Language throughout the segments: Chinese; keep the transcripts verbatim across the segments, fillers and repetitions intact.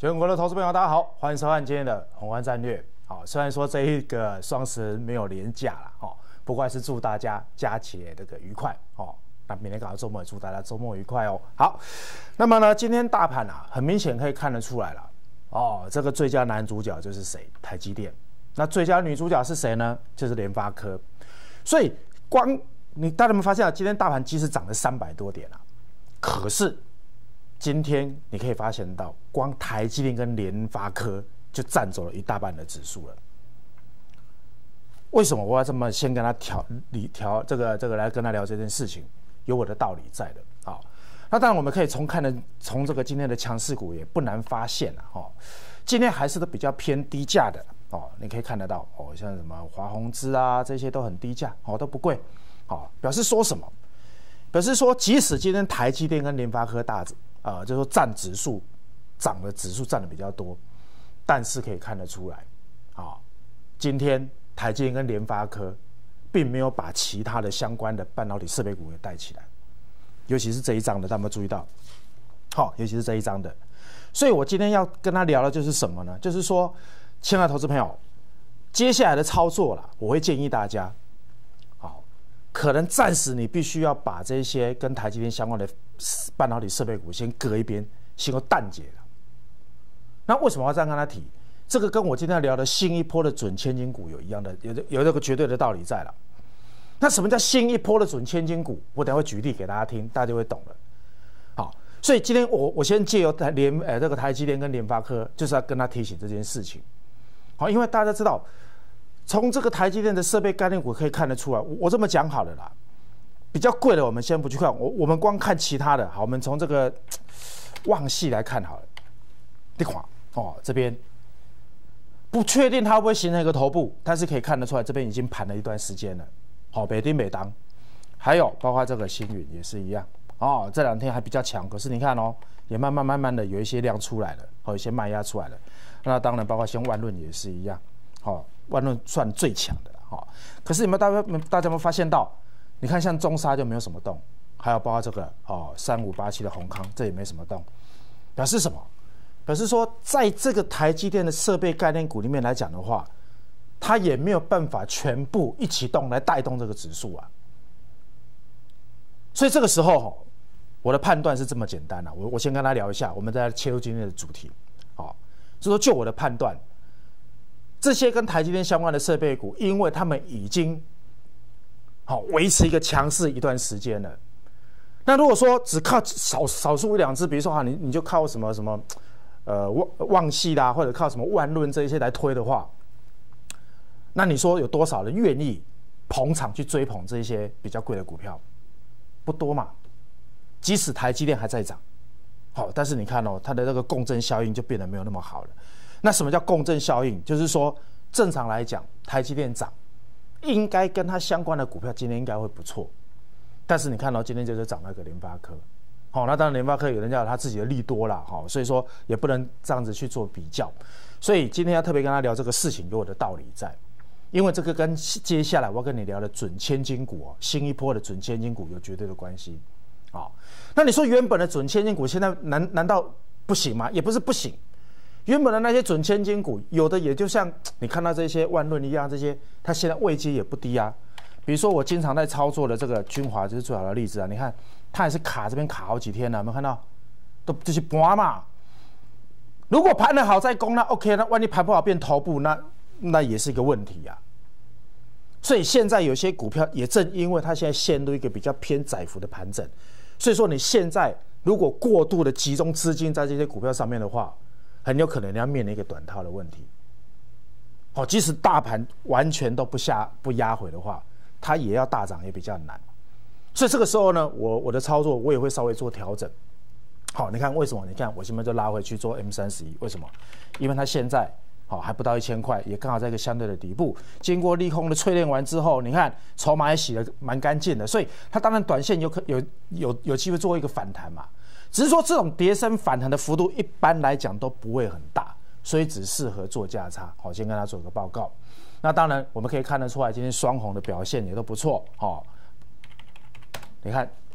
全国的投资朋友，大家好，欢迎收看今天的宏观战略。好，虽然说这一个双十没有连假了，哦，不过还是祝大家佳节这个愉快哦。那明天搞到周末，也祝大家周末愉快哦。好，那么呢，今天大盘啊，很明显可以看得出来了，哦，这个最佳男主角就是谁？台积电。那最佳女主角是谁呢？就是联发科。所以光你大家有没有发现啊？今天大盘即使涨了三百多点啊，可是今天你可以发现到，光台积电跟联发科就占走了一大半的指数了。为什么我要这么先跟他调理调这个这个来跟他聊这件事情？有我的道理在的。好，那当然我们可以从看的从这个今天的强势股也不难发现啊，哦，今天还是都比较偏低价的哦，你可以看得到哦，像什么华宏资啊这些都很低价哦，都不贵，哦，表示说什么？表示说即使今天台积电跟联发科大啊、呃，就是说占指数涨的指数占的比较多，但是可以看得出来，啊、哦，今天台积电跟联发科并没有把其他的相关的半导体设备股给带起来，尤其是这一张的，大家有没有注意到？好、哦，尤其是这一张的，所以我今天要跟他聊的就是什么呢？就是说，亲爱的投资朋友，接下来的操作啦，我会建议大家，好，可能暂时你必须要把这些跟台积电相关的半导体设备股先搁一边，先够淡解了。那为什么要这样跟他提？这个跟我今天要聊的新一波的准千金股有一样的，有有这个绝对的道理在了。那什么叫新一波的准千金股？我等一下会举例给大家听，大家就会懂了。好，所以今天我我先借由台联呃这个台积电跟联发科，就是要跟他提醒这件事情。好，因为大家知道，从这个台积电的设备概念股可以看得出来，我我这么讲好了啦，比较贵的我们先不去看，我我们光看其他的。好，我们从这个旺系来看好了，你看哦这边。不确定它会不会形成一个头部，但是可以看得出来，这边已经盘了一段时间了。好，北丁北当，还有包括这个星云也是一样哦，这两天还比较强，可是你看哦，也慢慢慢慢的有一些量出来了，有一些卖压出来了。那当然包括像万润也是一样，好，万润算最强的了，好，可是有没有大家大家有没有发现到？你看像中沙就没有什么动，还有包括这个哦三五八七的宏康，这也没什么动，表示什么？表示说，在这个台积电的设备概念股里面来讲的话，它也没有办法全部一起动来带动这个指数啊。所以这个时候，我的判断是这么简单啊。我我先跟他聊一下，我们再切入今天的主题。好，就说就我的判断，这些跟台积电相关的设备股，因为他们已经好维持一个强势一段时间了。那如果说只靠少少数一两只，比如说哈，你你就靠什么什么。呃，旺旺系啦，或者靠什么万润这一些来推的话，那你说有多少人愿意捧场去追捧这一些比较贵的股票？不多嘛。即使台积电还在涨，好，但是你看哦，它的这个共振效应就变得没有那么好了。那什么叫共振效应？就是说，正常来讲，台积电涨，应该跟它相关的股票今天应该会不错，但是你看到、哦、今天就是涨那个联发科。好，那当然联发科有人家有他自己的利多啦，好，所以说也不能这样子去做比较，所以今天要特别跟他聊这个事情，有我的道理在，因为这个跟接下来我要跟你聊的准千金股哦，新一波的准千金股有绝对的关系，好，那你说原本的准千金股现在难难道不行吗？也不是不行，原本的那些准千金股，有的也就像你看到这些万润一样，这些它现在位阶也不低啊，比如说我经常在操作的这个君华就是最好的例子啊，你看。它也是卡这边卡好几天了，有没有看到？都就是盘嘛。如果盘得好再攻，那 OK， 那万一盘不好变头部，那那也是一个问题呀、啊。所以现在有些股票也正因为它现在陷入一个比较偏窄幅的盘整，所以说你现在如果过度的集中资金在这些股票上面的话，很有可能你要面临一个短套的问题。好，即使大盘完全都不下不压回的话，它也要大涨也比较难。所以这个时候呢，我我的操作我也会稍微做调整。好，你看为什么？你看我现在就拉回去做 M 三十一，为什么？因为它现在好还不到一千块，也刚好在一个相对的底部。经过利空的淬炼完之后，你看筹码也洗得蛮干净的，所以它当然短线有可有有有机会做一个反弹嘛。只是说这种跌升反弹的幅度一般来讲都不会很大，所以只适合做价差。好，先跟大家做个报告。那当然我们可以看得出来，今天双红的表现也都不错。好。你看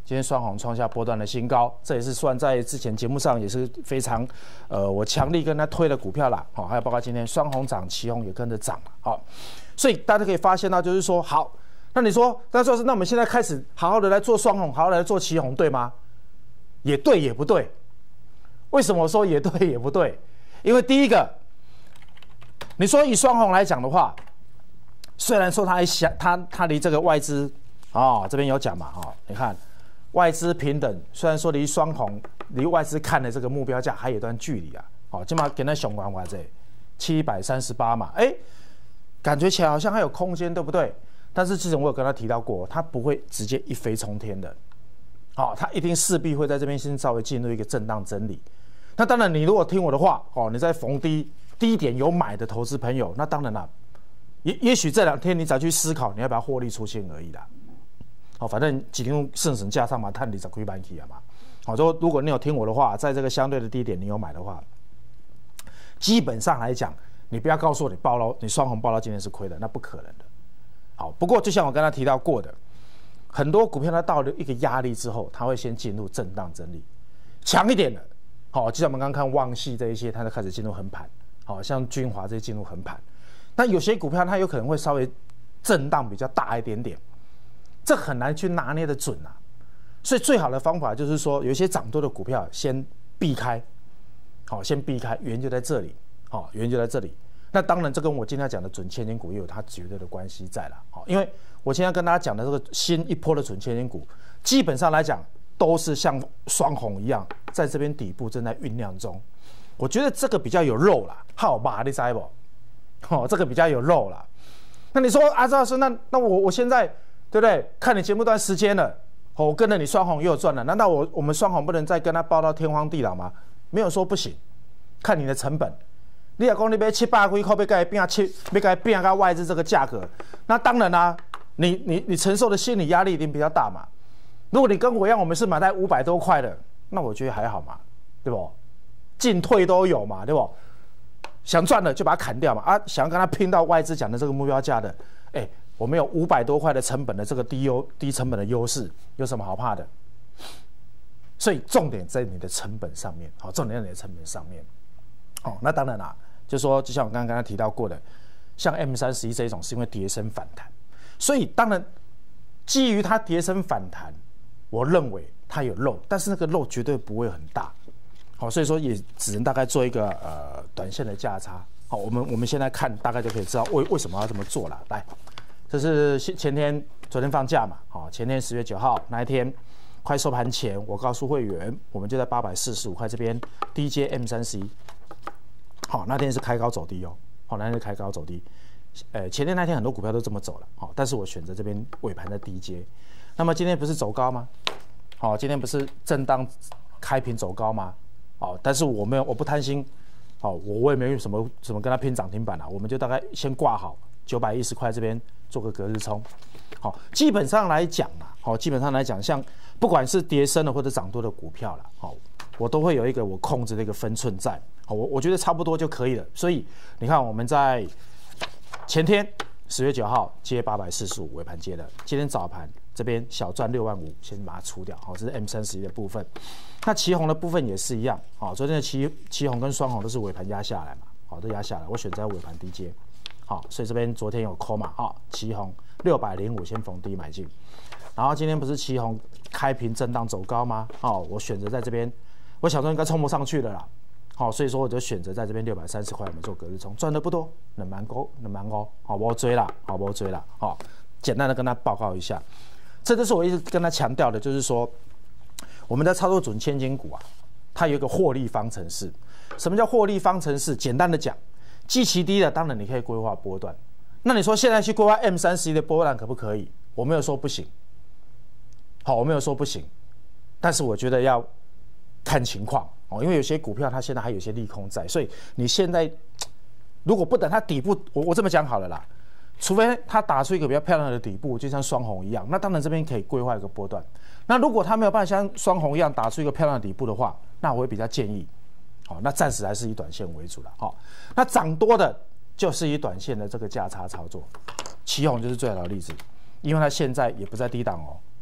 今天双红创下波段的新高，这也是算在之前节目上也是非常，呃，我强力跟他推的股票啦。好，还有包括今天双红涨，旗红也跟着涨了。好，所以大家可以发现到，就是说，好，那你说，那说是那我们现在开始好好的来做双红，好好的来做旗红，对吗？也对，也不对。为什么我说也对也不对？因为第一个，你说以双红来讲的话，虽然说它还想它它离这个外资哦这边有讲嘛，哦，你看。外资平等，虽然说离双红、离外资看的这个目标价还有一段距离啊，好，起码给它熊玩玩这七百三十八嘛，哎，感觉起来好像还有空间，对不对？但是之前我有跟他提到过，它不会直接一飞冲天的，好，它一定势必会在这边先稍微进入一个震荡整理。那当然，你如果听我的话，哦，你在逢低低点有买的投资朋友，那当然啦，也也许这两天你再去思考你要不要获利出现而已啦。好，反正几天圣神价上嘛，探底才亏半起啊嘛。好，说如果你有听我的话，在这个相对的低点你有买的话，基本上来讲，你不要告诉我你报到你双红报到今天是亏的，那不可能的。好，不过就像我刚才提到过的，很多股票它到了一个压力之后，它会先进入震荡整理，强一点的，好，就像我们刚刚看旺系这一些，它就开始进入横盘，好像君华这些进入横盘。那有些股票它有可能会稍微震荡比较大一点点。这很难去拿捏的准啊，所以最好的方法就是说，有一些涨多的股票先避开，好，先避开，原因就在这里，好，原因就在这里。那当然，这跟我今天讲的准千金股也有它绝对的关系在了，好，因为我今天跟大家讲的这个新一波的准千金股，基本上来讲都是像双红一样，在这边底部正在酝酿中。我觉得这个比较有肉啦，好吧，你知不？哦，这个比较有肉啦。那你说啊，赵老师，那那我我现在。对不对？看你节目段时间了，我跟着你双红也有赚了，难道我我们双红不能再跟他报到天荒地老吗？没有说不行，看你的成本。你若讲你买七百几块，要该变七，要该变到外资这个价格，那当然啦、啊，你你你承受的心理压力一定比较大嘛。如果你跟我一样，我们是买在五百多块的，那我觉得还好嘛，对不？进退都有嘛，对不？想赚的就把它砍掉嘛，啊，想要跟他拼到外资讲的这个目标价的，哎。我们有五百多块的成本的这个低优低成本的优势，有什么好怕的？所以重点在你的成本上面，好，重点在你的成本上面。哦，那当然啦，就说就像我刚刚刚才提到过的，像 M 三十一 这一种是因为跌升反弹，所以当然基于它跌升反弹，我认为它有漏，但是那个漏绝对不会很大。好，所以说也只能大概做一个呃短线的价差。好，我们我们现在看大概就可以知道为为什么要这么做了。来。这是前天、昨天放假嘛？好，前天十月九号那一天，快收盘前，我告诉会员，我们就在八百四十五块这边低接 M 三十一。好，那天是开高走低哦。好，那天是开高走低。呃，前天那天很多股票都这么走了。好，但是我选择这边尾盘的低接。那么今天不是走高吗？好，今天不是震荡开平走高吗？好，但是我没有，我不贪心。好，我我也没有什么什么跟他拼涨停板啦，我们就大概先挂好九百一十块这边。做个隔日冲，好，基本上来讲啦，好，基本上来讲，像不管是跌深的或者涨多的股票啦，好，我都会有一个我控制的一个分寸在，好，我我觉得差不多就可以了。所以你看，我们在前天十月九号接八百四十五尾盘接的，今天早盘这边小赚六万五，先把它出掉，好，这是 M 三十一 的部分。那旗红的部分也是一样，好，昨天的旗旗红跟双红都是尾盘压下来嘛，好，都压下来，我选择尾盘低接。好，所以这边昨天有 call 嘛，啊，旗红六百零五先逢低买进，然后今天不是旗红开平震荡走高吗？哦，我选择在这边，我想说应该冲不上去了啦，好，所以说我就选择在这边六百三十块我们做隔日冲，赚的不多，能蛮高，能蛮高，好，不要追啦，好，不要追啦，好，简单的跟他报告一下，这就是我一直跟他强调的，就是说我们在操作准千金股啊，它有一个获利方程式。什么叫获利方程式？简单的讲。基期低的，当然你可以规划波段。那你说现在去规划 M 三十一 的波段可不可以？我没有说不行。好，我没有说不行，但是我觉得要看情况哦，因为有些股票它现在还有些利空在，所以你现在如果不等它底部，我我这么讲好了啦，除非它打出一个比较漂亮的底部，就像双红一样，那当然这边可以规划一个波段。那如果它没有办法像双红一样打出一个漂亮的底部的话，那我会比较建议。好，那暂时还是以短线为主了。好，那涨多的就是以短线的这个价差操作，旗红就是最好的例子，因为它现在也不在低档哦，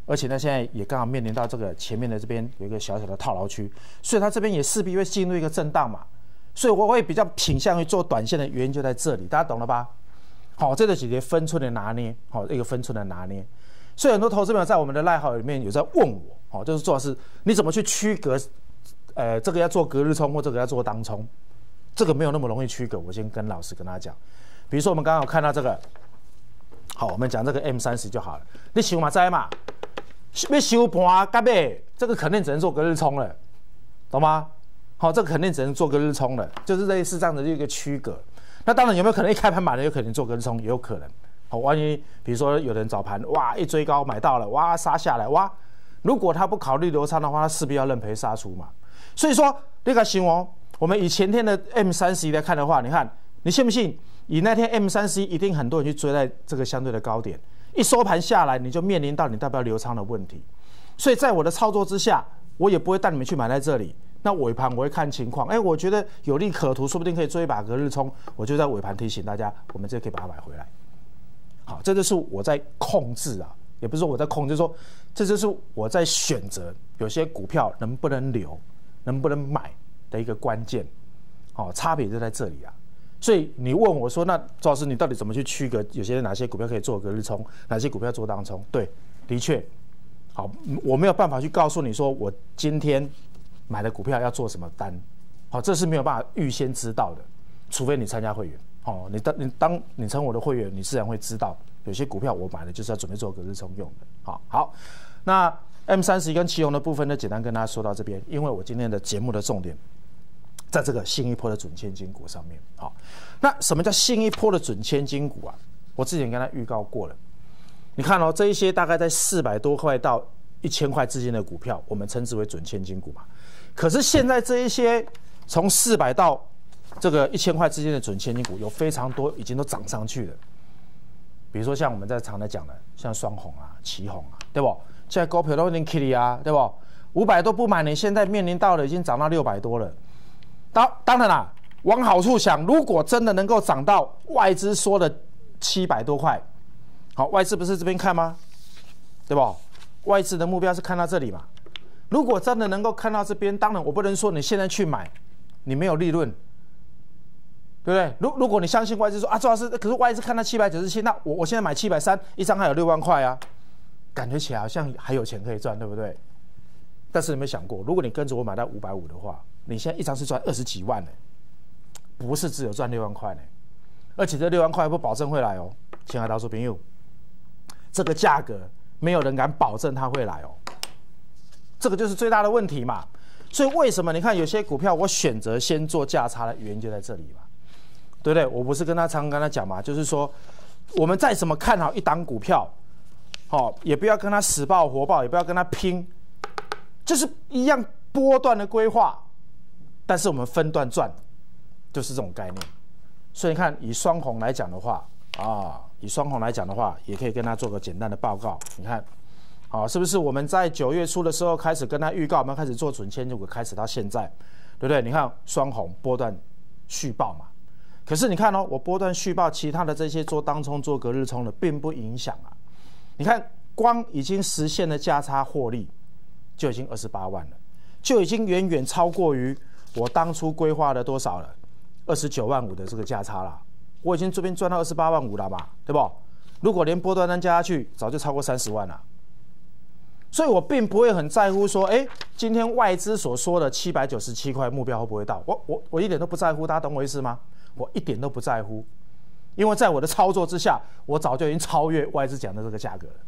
而且呢，现在也刚好面临到这个前面的这边有一个小小的套牢区，所以它这边也势必会进入一个震荡嘛。所以我会比较倾向于做短线的原因就在这里，大家懂了吧？好，这个几节分寸的拿捏，好，一个分寸的拿捏。所以很多投资朋友在我们的赖号里面有在问我，好，就是做的是你怎么去区隔，呃，这个要做隔日冲或这个要做当冲，这个没有那么容易区隔。我先跟老师跟他讲，比如说我们刚刚有看到这个，好，我们讲这个 M 三十 就好了，你想嘛知嘛？要收盘到尾，这个肯定只能做隔日冲了，懂吗？好，这个肯定只能做隔日冲了，就是类似这样的一个区隔。那当然有没有可能一开盘买了，有可能做隔日冲，也有可能。好，万一比如说有人早盘哇一追高买到了，哇杀下来哇，如果他不考虑流仓的话，他势必要认赔杀出嘛。所以说那个形容，我们以前天的 M 三十 来看的话，你看你信不信？以那天 M 三十 一定很多人去追在这个相对的高点。一收盘下来，你就面临到你要不要流仓的问题。所以在我的操作之下，我也不会带你们去买在这里。那尾盘我会看情况，哎，我觉得有利可图，说不定可以做一把隔日冲，我就在尾盘提醒大家，我们这可以把它买回来。好，这就是我在控制啊，也不是说我在控制，说这就是我在选择有些股票能不能留，能不能买的一个关键。好，差别就在这里啊。所以你问我说，那周老师你到底怎么去区隔有些哪些股票可以做隔日冲，哪些股票做当冲？对，的确，好，我没有办法去告诉你说我今天买的股票要做什么单，好，这是没有办法预先知道的，除非你参加会员。好，你当你当你成我的会员，你自然会知道有些股票我买的就是要准备做隔日冲用的。好，好，那 M 三十 跟期红的部分呢，简单跟大家说到这边，因为我今天的节目的重点在这个新一波的准千金股上面。好，那什么叫新一波的准千金股啊？我之前跟他预告过了。你看哦，这一些大概在四百多块到一千块之间的股票，我们称之为准千金股嘛。可是现在这一些从四百到这个一千块之间的准千金股，有非常多已经都涨上去了。比如说像我们在常在讲的，像双红啊、旗红啊，对不？现在股票都已经起来啊，对不？五百都不买，你现在面临到了已经涨到六百多了。当当然啦，往好处想，如果真的能够涨到外资说的七百多块，好，外资不是这边看吗？对不？外资的目标是看到这里嘛。如果真的能够看到这边，当然我不能说你现在去买，你没有利润，对不对？如如果你相信外资说啊，周老师，可是外资看到七百九十七，那我我现在买七百三，一张还有六万块啊，感觉起来好像还有钱可以赚，对不对？但是你有没有想过，如果你跟着我买到五百五的话，你现在一张是赚二十几万呢，不是只有赚六万块呢，而且这六万块不保证会来哦，亲爱的投资朋友，这个价格没有人敢保证它会来哦，这个就是最大的问题嘛。所以为什么你看有些股票我选择先做价差的原因就在这里嘛，对不对？我不是跟他常常跟他讲嘛，就是说我们再怎么看好一档股票，哦，也不要跟他死抱活抱，也不要跟他拼，就是一样波段的规划。但是我们分段赚，就是这种概念。所以你看，以双红来讲的话，啊，以双红来讲的话，也可以跟他做个简单的报告。你看，好，是不是我们在九月初的时候开始跟他预告，我们开始做准千金股，开始到现在，对不对？你看双红波段续报嘛。可是你看哦，我波段续报，其他的这些做当冲、做隔日冲的，并不影响啊。你看，光已经实现的价差获利，就已经二十八万了，就已经远远超过于我当初规划的多少了？二十九万五的这个价差啦，我已经这边赚到二十八万五了嘛，对不？如果连波段单加下去，早就超过三十万了。所以我并不会很在乎说，哎，今天外资所说的七百九十七块目标会不会到？我我我一点都不在乎，大家懂我意思吗？我一点都不在乎，因为在我的操作之下，我早就已经超越外资讲的这个价格了。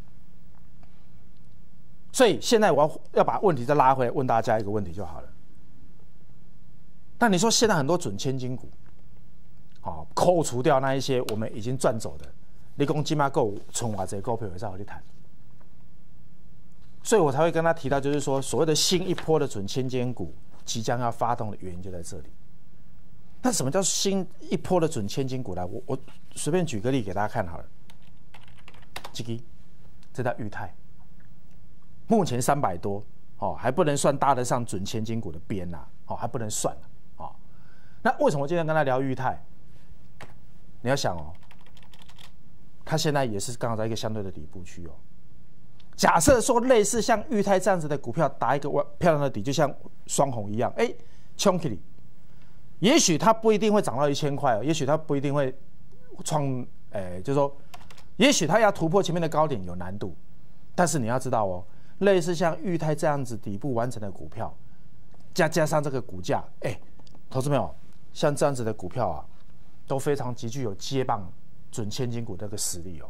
所以现在我要要把问题再拉回来，问大家一个问题就好了。那你说现在很多准千金股，好，扣除掉那一些我们已经赚走的，你讲今嘛够存偌济股票会再和你谈，所以我才会跟他提到，就是说所谓的新一波的准千金股即将要发动的原因就在这里。那什么叫新一波的准千金股呢？我我随便举个例给大家看好了，这个这叫裕泰，目前三百多，哦，还不能算搭得上准千金股的边呐，哦，还不能算。那为什么我今天跟他聊裕泰？你要想哦，他现在也是刚好在一个相对的底部区哦。 假设说类似像裕泰这样子的股票打一个漂亮的底，就像双红一样，哎，冲起来，也许它不一定会涨到一千块哦，也许它不一定会创，哎，就是说，也许它要突破前面的高点有难度，但是你要知道哦，类似像裕泰这样子底部完成的股票，加加上这个股价，哎，投资朋友，像这样子的股票啊，都非常极具有接棒准千金股的这个实力哦。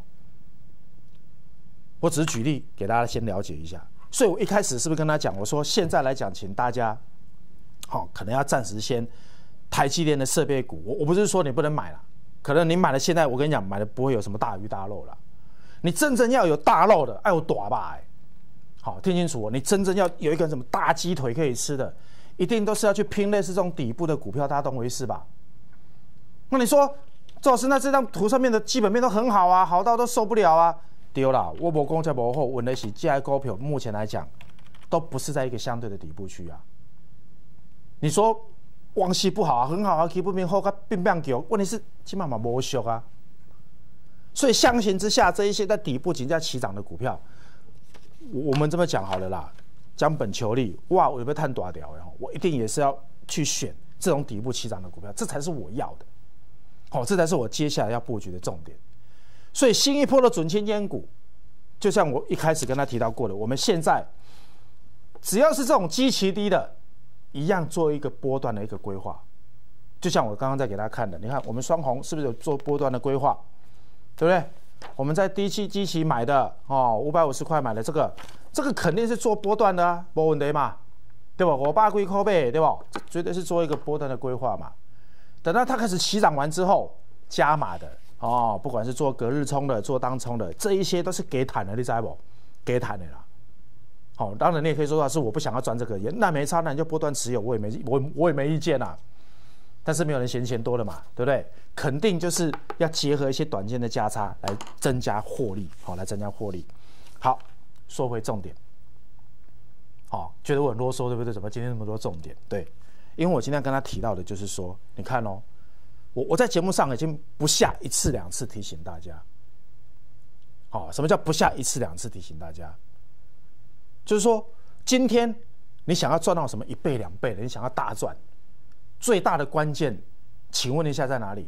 我只是举例给大家先了解一下，所以我一开始是不是跟他讲，我说现在来讲，请大家，好、哦，可能要暂时先台积电的设备股，我我不是说你不能买了，可能你买了，现在我跟你讲，买的不会有什么大鱼大肉了，你真正要有大肉的，哎有大吧，哎，好听清楚哦，你真正要有一个什么大鸡腿可以吃的，一定都是要去拼类似这种底部的股票，大家懂我意思吧？那你说，周老师，那这张图上面的基本面都很好啊，好到都受不了啊。对啦，我无讲才无好，问的是这些股票目前来讲，都不是在一个相对的底部区啊。你说往昔不好啊，很好啊，基本面好，它变变强，问题是起码嘛无俗啊。所以相形之下，这一些在底部竞价起涨的股票，我们这么讲好了啦，将本求利，哇，我有没有探大条的？我一定也是要去选这种底部起涨的股票，这才是我要的。好，这才是我接下来要布局的重点。所以新一波的准千金股，就像我一开始跟他提到过的，我们现在只要是这种基期低的，一样做一个波段的一个规划。就像我刚刚在给大家看的，你看我们双红是不是有做波段的规划，对不对？我们在低期基期买的哦，五百五十块买的这个，这个肯定是做波段的啊，没问题嘛，对吧？我八几块买，对吧？这绝对是做一个波段的规划嘛。等到它开始起涨完之后，加码的。哦，不管是做隔日冲的，做当冲的，这一些都是给谈的，你知道不？给谈的啦。好、哦，当然你也可以说到是我不想要赚这个，那没差，那你就波段持有，我也没我我也没意见啦。但是没有人嫌钱多了嘛，对不对？肯定就是要结合一些短线的价差来增加获利，好、哦，来增加获利。好，说回重点。好、哦，觉得我很啰嗦，对不对？怎么今天那么多重点？对，因为我今天跟他提到的就是说，你看哦。我我在节目上已经不下一次两次提醒大家，好、哦，什么叫不下一次两次提醒大家？就是说，今天你想要赚到什么一倍两倍的，你想要大赚，最大的关键，请问一下在哪里？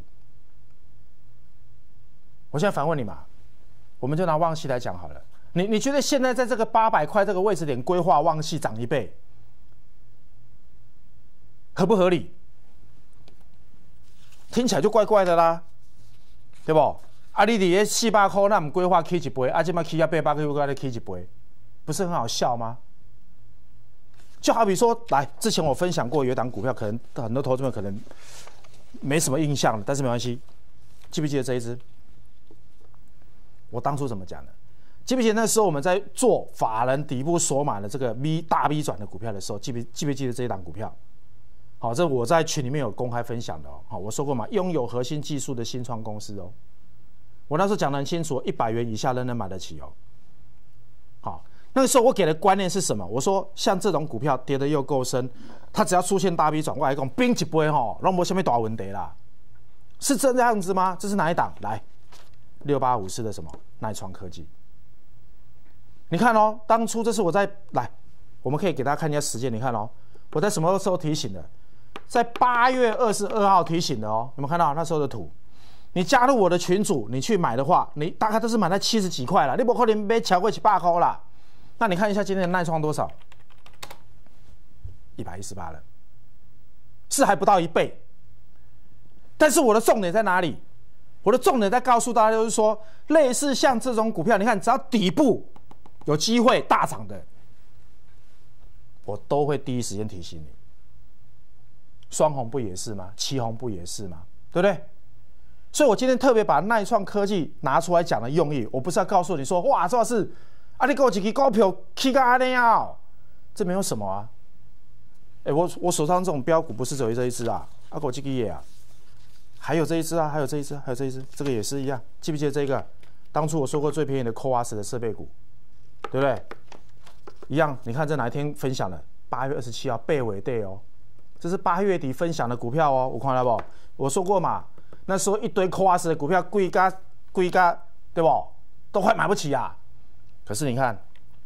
我现在反问你嘛，我们就拿旺系来讲好了，你你觉得现在在这个八百块这个位置点规划旺系涨一倍，合不合理？听起来就怪怪的啦，对不？啊，你伫四百块，那唔规划起一倍，啊，这嘛起啊八百块，又来起一倍，不是很好笑吗？就好比说，来，之前我分享过有一档股票，可能很多投资者可能没什么印象了，但是没关系，记不记得这一支？我当初怎么讲的？记不记得那时候我们在做法人底部锁码的这个 V 大 V 转的股票的时候，记不记不记得这一档股票？好，这我在群里面有公开分享的哦。好，我说过嘛，拥有核心技术的新创公司哦。我那时候讲得很清楚，一百元以下人人买得起哦。好，那个时候我给的观念是什么？我说像这种股票跌得又够深，它只要出现大 V 转，我来讲冰一杯吼，拢无什么大问题啦。是这样子吗？这是哪一档？来，六八五四的什么耐创科技？你看哦，当初这是我在来，我们可以给大家看一下时间。你看哦，我在什么时候提醒的？在八月二十二号提醒的哦，有没有看到那时候的图？你加入我的群组，你去买的话，你大概都是买在七十几块了，你不可能买超过一百块啦。那你看一下今天的耐创多少？一百一十八了，是还不到一倍。但是我的重点在哪里？我的重点在告诉大家，就是说，类似像这种股票，你看只要底部有机会大涨的，我都会第一时间提醒你。双红不也是吗？七红不也是吗？对不对？所以我今天特别把耐创科技拿出来讲的用意，我不是要告诉你说，哇，这是啊，你给我几个股票起个安尼啊，这没有什么啊。哎，我我手上这种标股不是只有这一只啊，啊，给我几个耶啊，还有这一只啊，还有这一只，还有这一只，这个也是一样，记不记得这个？当初我说过最便宜的 C O A S 的设备股，对不对？一样，你看这哪一天分享的？八月二十七号背尾 day 哦。这是八月底分享的股票哦，我看到不？我说过嘛，那时候一堆 C O A S 的股票贵嘎贵嘎，对不？都快买不起啊。可是你看，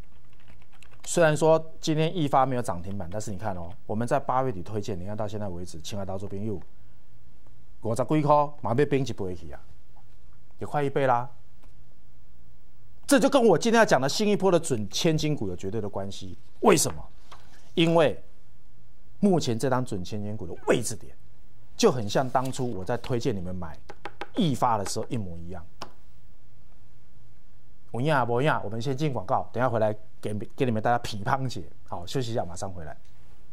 虽然说今天易发没有涨停板，但是你看哦，我们在八月底推荐，你看到现在为止，亲爱的投资朋友，五十几块，马上变一倍去啊，也快一倍啦。这就跟我今天要讲的新一波的准千金股有绝对的关系。为什么？因为目前这档准千金股的位置点，就很像当初我在推荐你们买易发的时候一模一样。有影啊，无影，我们先进广告，等一下回来给给你们大家批判解。好，休息一下，马上回来。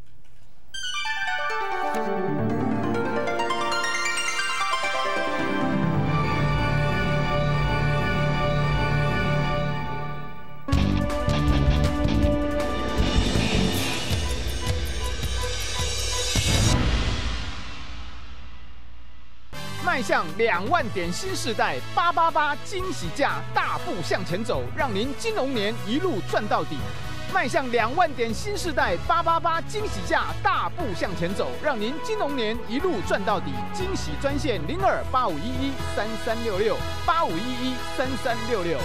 迈向两万点新世代，八八八惊喜价大步向前走，让您金融年一路赚到底。迈向两万点新世代，八八八惊喜价大步向前走，让您金融年一路赚到底。惊喜专线零二八五一一三三六六八五一一三三六六。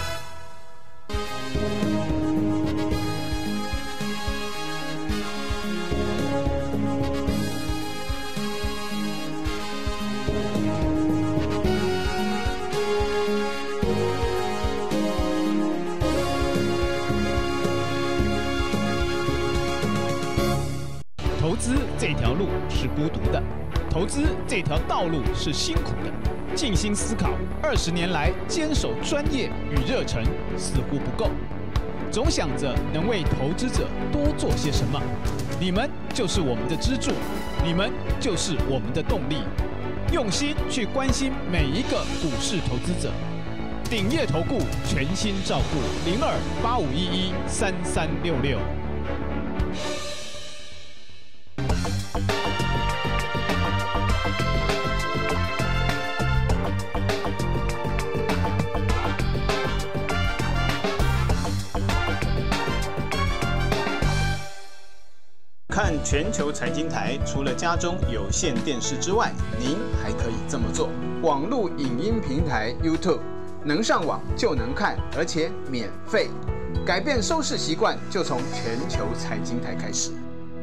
投资这条路是孤独的，投资这条道路是辛苦的。静心思考，二十年来坚守专业与热忱似乎不够，总想着能为投资者多做些什么。你们就是我们的支柱，你们就是我们的动力。用心去关心每一个股市投资者。鼎业投顾全心照顾，零二八五一一三三六六。 看全球财经台，除了家中有线电视之外，您还可以这么做：网络影音平台 YouTube， 能上网就能看，而且免费。改变收视习惯，就从全球财经台开始。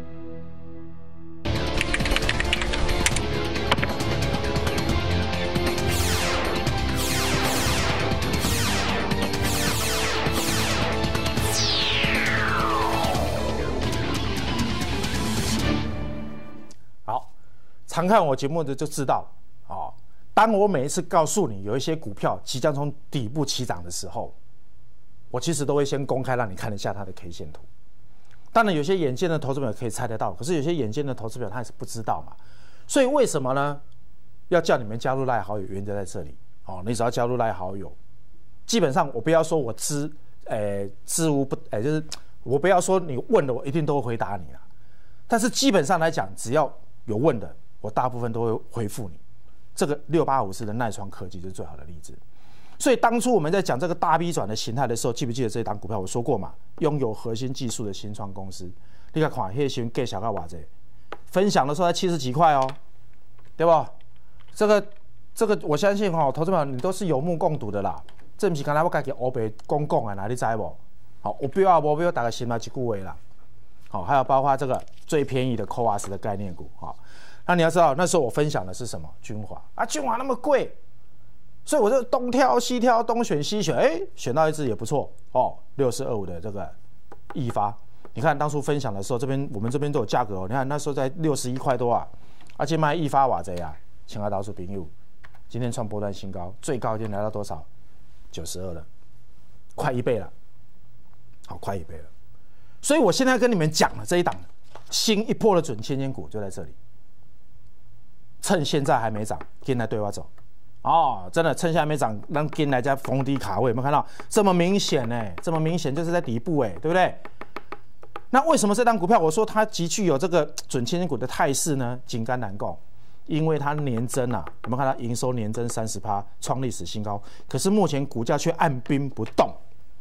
常看我节目的就知道，哦，当我每一次告诉你有一些股票即将从底部起涨的时候，我其实都会先公开让你看一下它的 K 线图。当然，有些眼尖的投资者可以猜得到，可是有些眼尖的投资者他也是不知道嘛。所以为什么呢？要叫你们加入赖好友，原因就在这里。哦，你只要加入赖好友，基本上我不要说我知，诶、呃，知无不，诶、呃，就是我不要说你问的我一定都会回答你啦。但是基本上来讲，只要有问的，我大部分都会回复你。这个六八五四的耐创科技就是最好的例子。所以当初我们在讲这个大 B 转的形态的时候，记不记得这一档股票我说过嘛？拥有核心技术的新创公司，你看看那新闻给小到偌济，分享的时候才七十几块哦，对吧？这个这个我相信哈、哦，投资者你都是有目共睹的啦。这不是刚才我家己黑白公讲的，哪你知不？好，有标啊无标，大家心里一句话啦。好，还有包括这个最便宜的 C O A S 的概念股，好。那你要知道，那时候我分享的是什么？君华啊，君华那么贵，所以我就东挑西挑，东选西选，哎，选到一只也不错哦，六四二五的这个易发。你看当初分享的时候，这边我们这边都有价格哦。你看那时候在六十一块多啊，而且卖易发瓦贼啊，亲爱的投资朋友，今天创波段新高，最高已经来到多少？九十二了，快一倍了，好，快一倍了。所以我现在跟你们讲了这一档新一波的准千金股就在这里。趁现在还没涨，跟来对我走，哦，真的趁现在还没涨，让跟来家逢低卡位，有没有看到这么明显呢？这么明显就是在底部哎，对不对？那为什么这档股票我说它极具有这个准千金股的态势呢？井干难供，因为它年增啊，有没有看到营收年增三十趴，创历史新高？可是目前股价却按兵不动。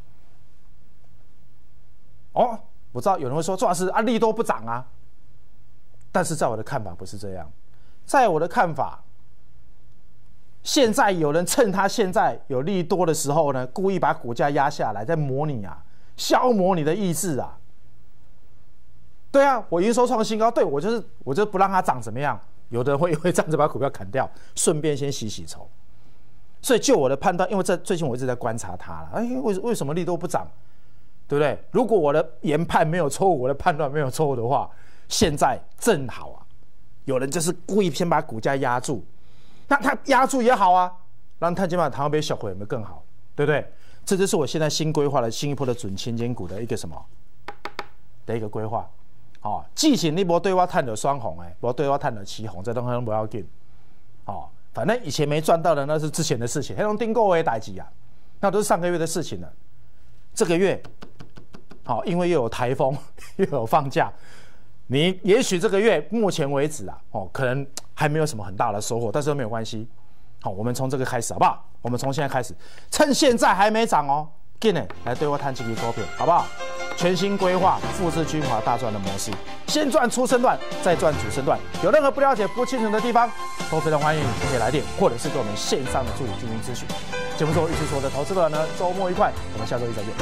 哦，我知道有人会说，周老师啊，利多不涨啊，但是在我的看法不是这样。在我的看法，现在有人趁他现在有利多的时候呢，故意把股价压下来，在模拟啊，消磨你的意志啊。 对啊，我营收创新高，对我就是我就不让它涨怎么样？有的人会因为这样子把股票砍掉，顺便先洗洗筹。所以就我的判断，因为这最近我一直在观察它了，哎，为为什么利多不涨？对不对？如果我的研判没有错误，我的判断没有错误的话，现在正好啊，有人就是故意先把股价压住，那他压住也好啊，让他今晚台湾被小回有没有更好？对不对？这就是我现在新规划的新一波的准青金股的一个什么的一个规划。哦，之前你无对我探了双红哎，无对我探了七红，这东西都不要紧。哦，反正以前没赚到的那是之前的事情，黑龙订购的代志啊，那都是上个月的事情了。这个月，好、哦，因为又有台风，又有放假，你也许这个月目前为止啊，哦，可能还没有什么很大的收获，但是都没有关系。好、哦，我们从这个开始好不好？我们从现在开始，趁现在还没涨哦，进来来对我探这支股票，好不好？全新规划复制精华大赚的模式，先赚初升段，再赚主升段。有任何不了解、不清楚的地方，都非常欢迎可以来电，或者是给我们线上的助理进行咨询。节目最后预祝所有的投资者呢，周末愉快，我们下周一再见。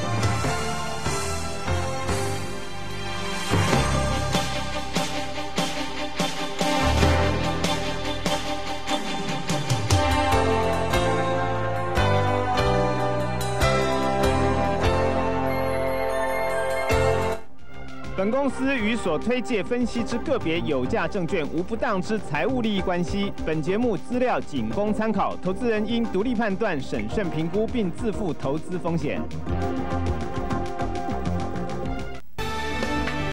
本公司与所推介分析之个别有价证券无不当之财务利益关系。本节目资料仅供参考，投资人应独立判断、审慎评估，并自负投资风险。